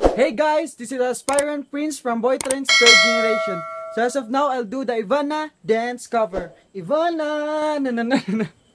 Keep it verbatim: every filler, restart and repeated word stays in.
Hey guys, this is Aspirant Prince from Boy Trends third generation. So as of now, I'll do the Ivana dance cover. Ivana, na na na na.